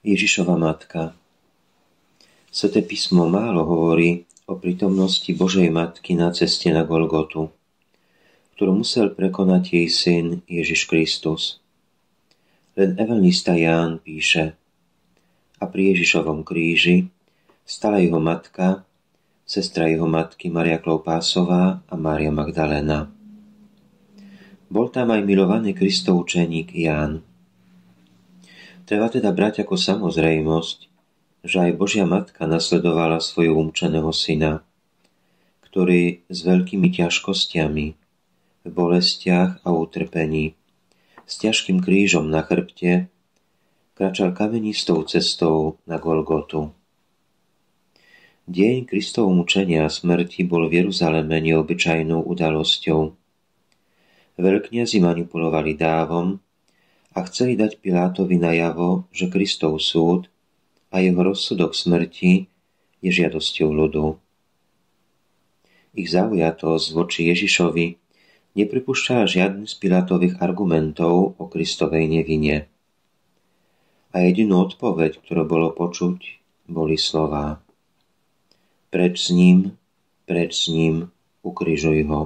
Ježišova matka. Sväté písmo málo hovorí o prítomnosti Božej matky na ceste na Golgotu, ktorú musel prekonať jej syn Ježiš Kristus. Len evanjelista Ján píše: a pri Ježišovom kríži stala jeho matka, sestra jeho matky Mária Kloupásová a Mária Magdaléna. Bol tam aj milovaný Kristov učeník Ján. Treba teda brať ako samozrejmosť, že aj Božia matka nasledovala svojho umúčeného syna, ktorý s veľkými ťažkosťami, v bolestiach a utrpení, s ťažkým krížom na chrbte, kráčal kamenistou cestou na Golgotu. Deň Kristovho mučenia a smrti bol v Jeruzaleme neobyčajnou udalosťou. Veľkňazi manipulovali dávom a chceli dať Pilátovi najavo, že Kristov súd a jeho rozsudok smrti je žiadosťou ľudu. Ich zaujatosť voči Ježišovi nepripúšťala žiadny z Pilátových argumentov o Kristovej nevine. A jedinú odpoveď, ktorú bolo počuť, boli slová: preč s ním, ukrižuj ho.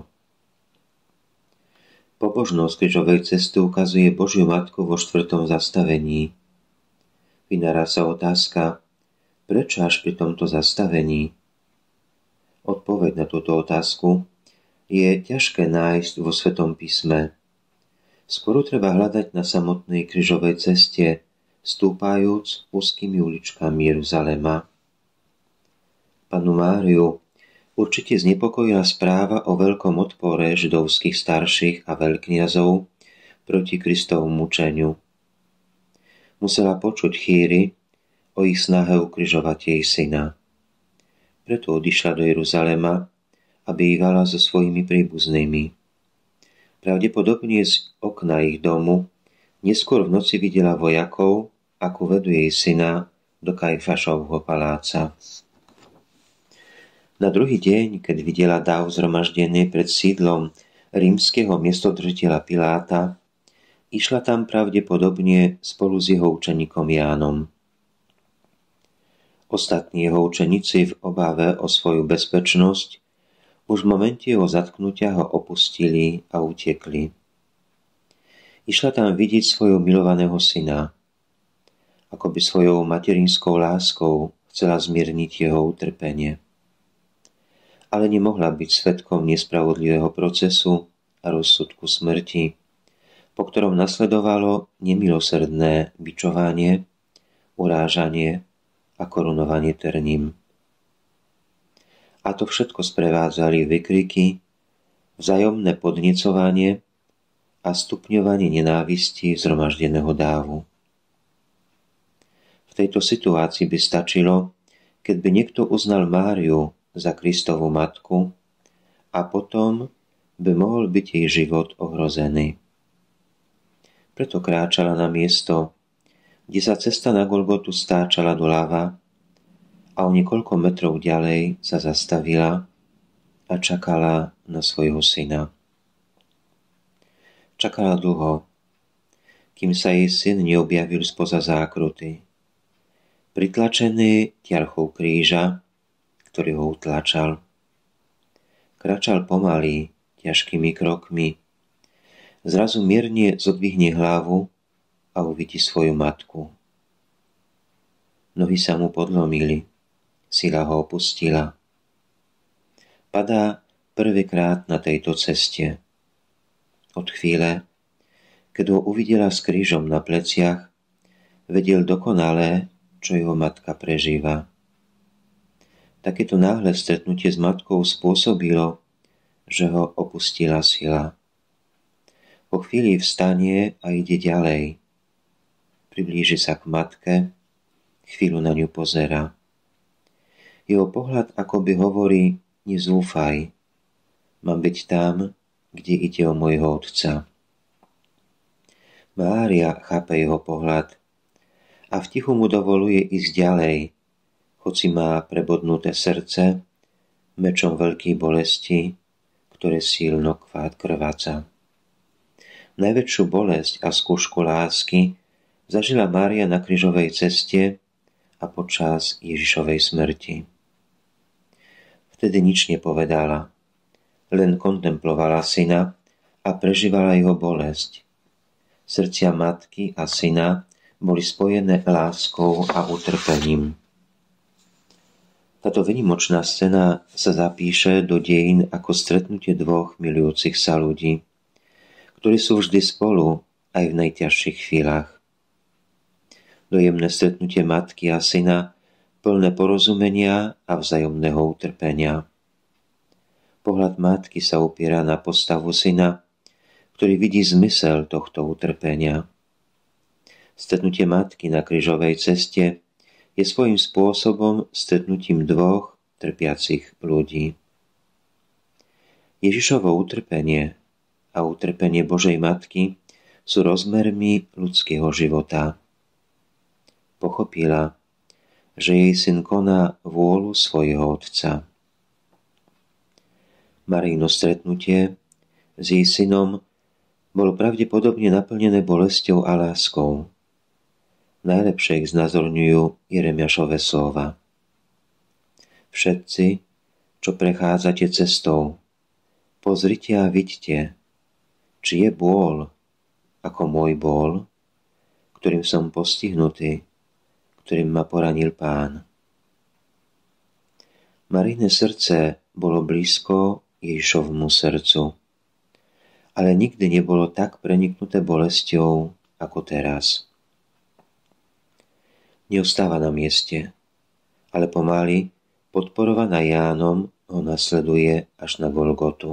Pobožnosť krížovej cesty ukazuje Božiu matku vo 4. zastavení. Vynára sa otázka, prečo až pri tomto zastavení? Odpoveď na túto otázku je ťažké nájsť vo Svätom písme. Skôr treba hľadať na samotnej krížovej ceste, stúpajúc úzkými uličkami Jeruzalema. Pannu Máriu určite znepokojila správa o veľkom odpore židovských starších a veľkňazov proti Kristovu mučeniu. Musela počuť chýry o ich snahe ukrižovať jej syna. Preto odišla do Jeruzalema a bývala so svojimi príbuznými. Pravdepodobne z okna ich domu neskôr v noci videla vojakov, ako vedú jej syna do Kajfašovho paláca. Na druhý deň, keď videla dáv zhromaždený pred sídlom rímskeho miestodržiteľa Piláta, išla tam pravdepodobne spolu s jeho učeníkom Jánom. Ostatní jeho učeníci v obave o svoju bezpečnosť už v momente jeho zatknutia ho opustili a utekli. Išla tam vidieť svojho milovaného syna, ako by svojou materinskou láskou chcela zmierniť jeho utrpenie. Ale nemohla byť svedkom nespravodlivého procesu a rozsudku smrti, po ktorom nasledovalo nemilosrdné bičovanie, urážanie a korunovanie terním. A to všetko sprevádzali vykriky, vzájomné podnecovanie a stupňovanie nenávisti zhromaždeného dávu. V tejto situácii by stačilo, keď by niekto uznal Máriu za Kristovu matku a potom by mohol byť jej život ohrozený. Preto kráčala na miesto, kde sa cesta na Golgotu stáčala doľava a o niekoľko metrov ďalej sa zastavila a čakala na svojho syna. Čakala dlho, kým sa jej syn neobjavil spoza zákruty. Pritlačený ťarchou kríža, ktorý ho utlačal. Kráčal pomaly, ťažkými krokmi. Zrazu mierne zodvihne hlavu a uvidí svoju matku. Nohy sa mu podlomili, sila ho opustila. Padá prvýkrát na tejto ceste. Od chvíle, keď ho uvidela s krížom na pleciach, vedel dokonale, čo jeho matka prežíva. Takéto náhle stretnutie s matkou spôsobilo, že ho opustila sila. Po chvíli vstane a ide ďalej. Priblíži sa k matke, chvíľu na ňu pozerá. Jeho pohľad akoby hovorí: nezúfaj, mám byť tam, kde ide o môjho otca. Mária chápe jeho pohľad a v tichu mu dovoluje ísť ďalej, hoci má prebodnuté srdce mečom veľkej bolesti, ktoré silno krváca. Najväčšiu bolesť a skúšku lásky zažila Mária na krížovej ceste a počas Ježišovej smrti. Vtedy nič nepovedala, len kontemplovala syna a prežívala jeho bolesť. Srdcia matky a syna boli spojené láskou a utrpením. Táto vynimočná scéna sa zapíše do dejín ako stretnutie dvoch milujúcich sa ľudí, ktorí sú vždy spolu aj v najťažších chvíľach. Dojemné stretnutie matky a syna, plné porozumenia a vzájomného utrpenia. Pohľad matky sa opiera na postavu syna, ktorý vidí zmysel tohto utrpenia. Stretnutie matky na krížovej ceste je svojím spôsobom stretnutím dvoch trpiacich ľudí. Ježišovo utrpenie a utrpenie Božej Matky sú rozmermi ľudského života. Pochopila, že jej syn koná vôľu svojho Otca. Marijino stretnutie s jej synom bolo pravdepodobne naplnené bolesťou a láskou. Najlepšie ich znázorňujú Jeremiášove slova. Všetci, čo prechádzate cestou, pozrite a vidte, či je bôľ, ako môj bôľ, ktorým som postihnutý, ktorým ma poranil Pán. Marijné srdce bolo blízko Ježišovmu srdcu, ale nikdy nebolo tak preniknuté bolesťou ako teraz. Neostáva na mieste, ale pomaly, podporovaná Jánom, ho nasleduje až na Golgotu.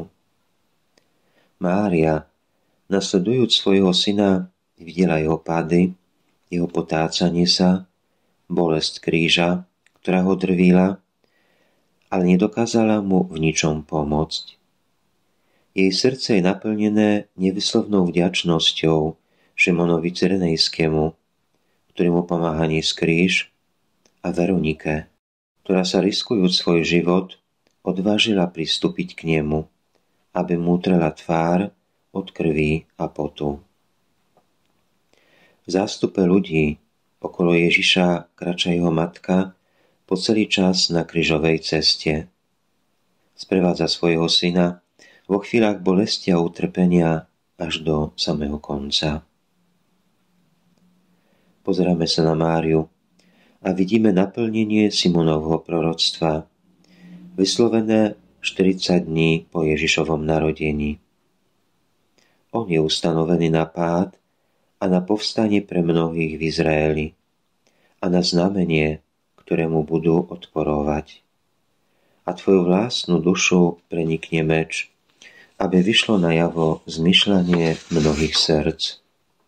Mária, nasledujúc svojho syna, videla jeho pády, jeho potácanie sa, bolesť kríža, ktorá ho drvíla, ale nedokázala mu v ničom pomôcť. Jej srdce je naplnené nevyslovnou vďačnosťou Šimonovi Cyrenejskému, ktorý mu pomáha niesť kríž, a Veronike, ktorá sa riskujúc svoj život odvážila pristúpiť k nemu, aby mu utrela tvár od krvi a potu. V zástupe ľudí okolo Ježiša kráča jeho matka po celý čas na krížovej ceste. Sprevádza svojho syna vo chvíľach bolesti a utrpenia až do samého konca. Pozeráme sa na Máriu a vidíme naplnenie Simonovho proroctva, vyslovené 40 dní po Ježišovom narodení. On je ustanovený na pád a na povstanie pre mnohých v Izraeli a na znamenie, ktorému budú odporovať. A tvoju vlastnú dušu prenikne meč, aby vyšlo najavo zmyšľanie mnohých srdc.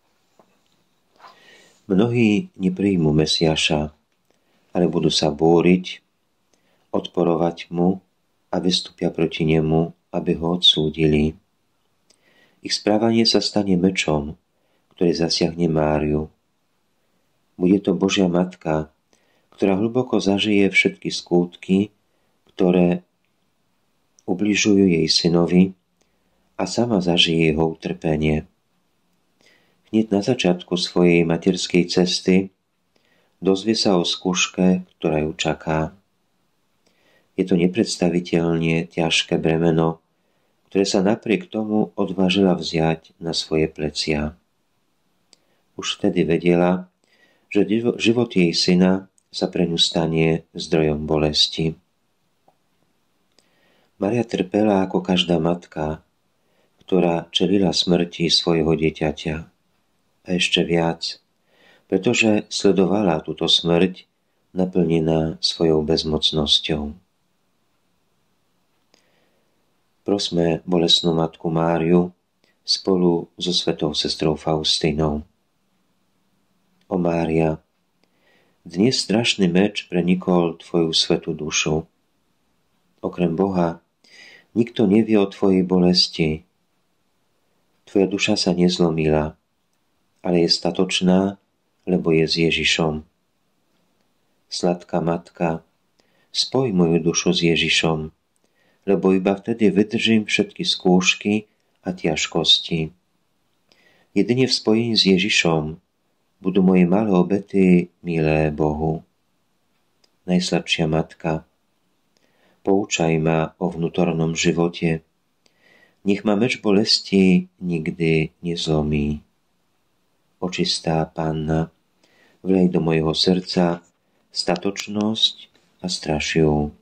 Mnohí nepríjmu Mesiaša, ale budú sa búriť, odporovať mu a vystúpia proti nemu, aby ho odsúdili. Ich správanie sa stane mečom, ktorý zasiahne Máriu. Bude to Božia Matka, ktorá hlboko zažije všetky skútky, ktoré ubližujú jej synovi, a sama zažije jeho utrpenie. Hneď na začiatku svojej materskej cesty dozvie sa o skúške, ktorá ju čaká. Je to nepredstaviteľne ťažké bremeno, ktoré sa napriek tomu odvážila vziať na svoje plecia. Už vtedy vedela, že život jej syna sa pre ňu stane zdrojom bolesti. Mária trpela ako každá matka, ktorá čelila smrti svojho dieťaťa. A ešte viac, pretože sledovala túto smrť naplnená svojou bezmocnosťou. Prosme bolestnú matku Máriu spolu so svetou sestrou Faustinou. O Mária, dnes strašný meč prenikol tvoju svätú dušu. Okrem Boha, nikto nevie o tvojej bolesti. Tvoja duša sa nezlomila, ale je statočná, lebo je s Ježišom. Sladká matka, spoj moju dušu s Ježišom, lebo iba vtedy vydržím všetky skúšky a ťažkosti. Jedine v spojení s Ježišom budú moje malé obety milé Bohu. Najslabšia matka, poučaj ma o vnútornom živote. Nech ma meč bolesti nikdy nezlomí. Očistá Panna, vlej do mojho srdca statočnosť a strašiu.